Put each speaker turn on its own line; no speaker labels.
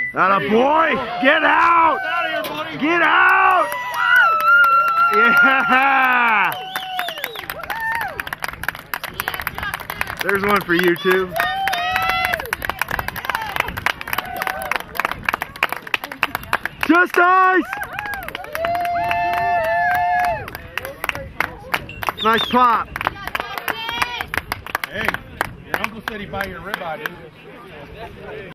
Atta boy! Get out! Get out! Yeah! There's one for you too. Just ice! Nice pop.
Hey, your uncle said he'd buy your ribeye, dude.